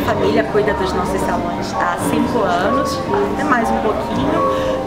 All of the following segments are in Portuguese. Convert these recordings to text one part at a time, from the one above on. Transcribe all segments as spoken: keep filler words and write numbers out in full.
família cuida dos nossos salões há cinco anos, até mais um pouquinho,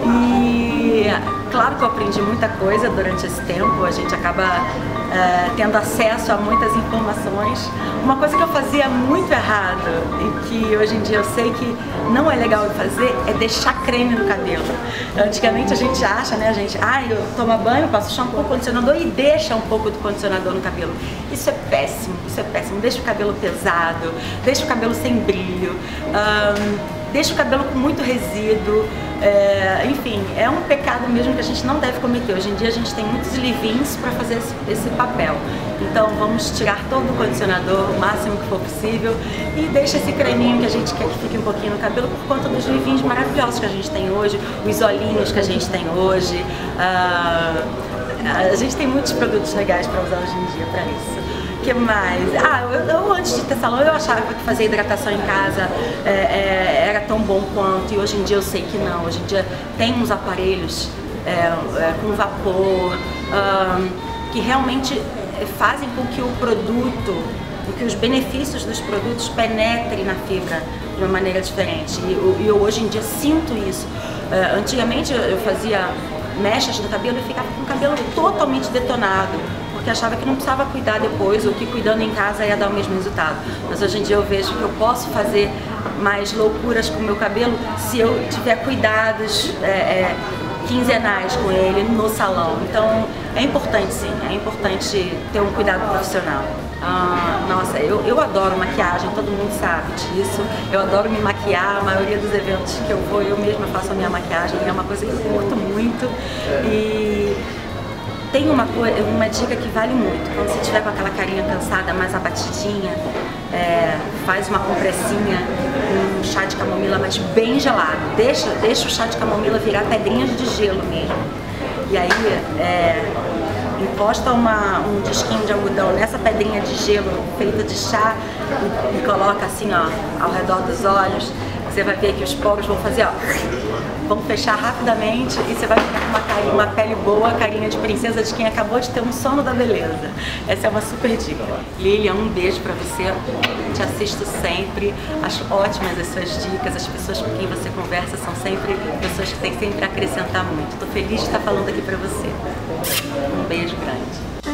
e claro que eu aprendi muita coisa durante esse tempo, a gente acaba é, tendo acesso a muitas informações. Uma coisa que eu fazia muito errado e que hoje em dia eu sei que não é legal fazer é deixar creme no cabelo. Antigamente a gente acha, né, a gente, ah, eu tomo banho, passo shampoo, condicionador e deixa um pouco do condicionador no cabelo. Isso é péssimo, isso é péssimo. Deixa o cabelo pesado, deixa o cabelo sem brilho, hum, deixa o cabelo com muito resíduo. É, enfim, é um pecado mesmo que a gente não deve cometer. Hoje em dia a gente tem muitos leave-ins para fazer esse, esse papel. Então vamos tirar todo o condicionador, o máximo que for possível, e deixa esse creminho que a gente quer que fique um pouquinho no cabelo por conta dos leave-ins maravilhosos que a gente tem hoje, os olhinhos que a gente tem hoje. Uh, a gente tem muitos produtos legais para usar hoje em dia para isso. O que mais? Ah, eu, eu antes de ter salão eu achava que fazer hidratação em casa é, é, era tão bom quanto, e hoje em dia eu sei que não. Hoje em dia tem uns aparelhos é, é, com vapor um, que realmente fazem com que o produto, com que os benefícios dos produtos penetrem na fibra de uma maneira diferente. E eu, eu hoje em dia sinto isso. Uh, antigamente eu fazia mechas no cabelo e ficava com o cabelo totalmente detonado, porque achava que não precisava cuidar depois, ou que cuidando em casa ia dar o mesmo resultado. Mas hoje em dia eu vejo que eu posso fazer mais loucuras com o meu cabelo se eu tiver cuidados é, é, quinzenais com ele no salão. Então é importante, sim, é importante ter um cuidado profissional. Ah, nossa, eu, eu adoro maquiagem, todo mundo sabe disso. Eu adoro me maquiar, a maioria dos eventos que eu vou eu mesma faço a minha maquiagem, é uma coisa que eu curto muito. E tem uma, uma dica que vale muito: quando você estiver com aquela carinha cansada, mais abatidinha, é, faz uma compressinha com um chá de camomila, mas bem gelado. Deixa, deixa o chá de camomila virar pedrinhas de gelo mesmo. E aí, é, encosta uma, um disquinho de algodão nessa pedrinha de gelo feita de chá e, e coloca assim, ó, ao redor dos olhos. Você vai ver que os poros vão fazer, ó, vão fechar rapidamente e você vai ficar com uma, carinha, uma pele boa, carinha de princesa de quem acabou de ter um sono da beleza. Essa é uma super dica. Lilian, um beijo pra você. Te assisto sempre. Acho ótimas as suas dicas. As pessoas com quem você conversa são sempre pessoas que têm sempre a acrescentar muito. Tô feliz de estar falando aqui pra você. Um beijo grande.